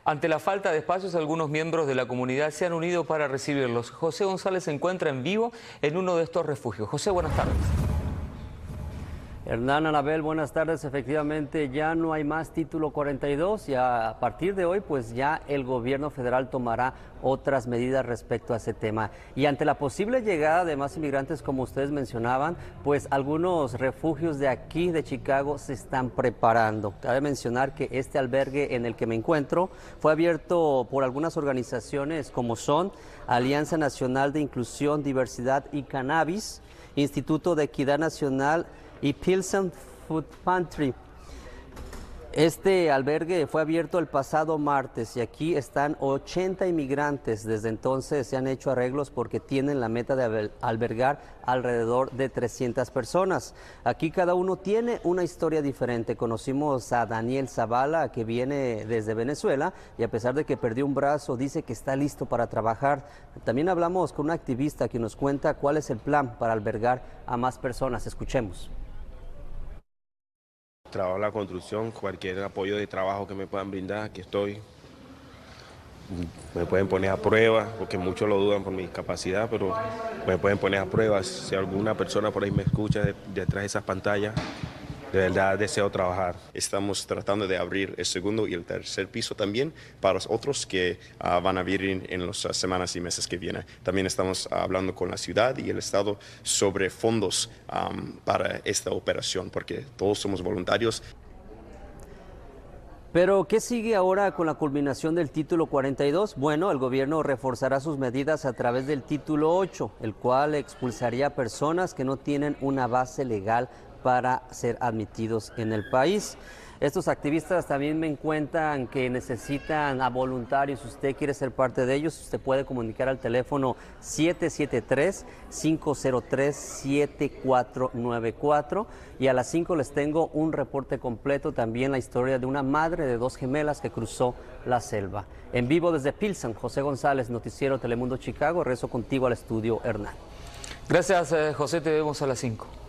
Ante la falta de espacios, algunos miembros de la comunidad se han unido para recibirlos. José González se encuentra en vivo en uno de estos refugios. José, buenas tardes. Hernán, Anabel, buenas tardes. Efectivamente, ya no hay más título 42 y a partir de hoy, pues ya el gobierno federal tomará otras medidas respecto a ese tema. Y ante la posible llegada de más inmigrantes, como ustedes mencionaban, pues algunos refugios de aquí, de Chicago, se están preparando. Cabe mencionar que este albergue en el que me encuentro fue abierto por algunas organizaciones como son Alianza Nacional de Inclusión, Diversidad y Cannabis, Instituto de Equidad Nacional y Pilsen Food Pantry. Este albergue fue abierto el pasado martes y aquí están 80 inmigrantes. Desde entonces se han hecho arreglos porque tienen la meta de albergar alrededor de 300 personas. Aquí cada uno tiene una historia diferente. Conocimos a Daniel Zavala, que viene desde Venezuela y a pesar de que perdió un brazo, dice que está listo para trabajar. También hablamos con una activista que nos cuenta cuál es el plan para albergar a más personas. Escuchemos. Trabajo en la construcción, cualquier apoyo de trabajo que me puedan brindar, aquí estoy. Me pueden poner a prueba, porque muchos lo dudan por mi capacidad, pero me pueden poner a prueba. Si alguna persona por ahí me escucha detrás de esas pantallas, de verdad deseo trabajar. Estamos tratando de abrir el segundo y el tercer piso también para los otros que van a venir en las semanas y meses que vienen. También estamos hablando con la ciudad y el estado sobre fondos para esta operación, porque todos somos voluntarios. Pero, ¿qué sigue ahora con la culminación del título 42? Bueno, el gobierno reforzará sus medidas a través del título 8, el cual expulsaría a personas que no tienen una base legal para ser admitidos en el país. Estos activistas también me cuentan que necesitan a voluntarios. Si usted quiere ser parte de ellos, usted puede comunicar al teléfono 773-503-7494 y a las 5 les tengo un reporte completo, también la historia de una madre de 2 gemelas que cruzó la selva. En vivo desde Pilsen, José González, Noticiero Telemundo Chicago. Regreso contigo al estudio, Hernán. Gracias, José, te vemos a las 5.